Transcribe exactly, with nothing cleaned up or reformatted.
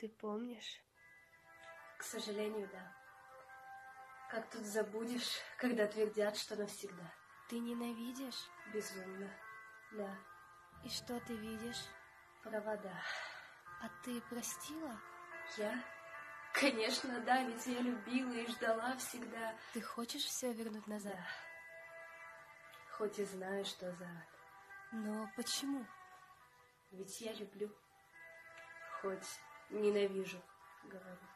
Ты помнишь? К сожалению, да. Как тут забудешь, когда твердят, что навсегда? Ты ненавидишь? Безумно, да. И что ты видишь? Провода. А ты простила? Я? Конечно, да, ведь я любила и ждала всегда. Ты хочешь все вернуть назад? Да. Хоть и знаю, что за ад. Но почему? Ведь я люблю. Хоть ненавижу, говорю.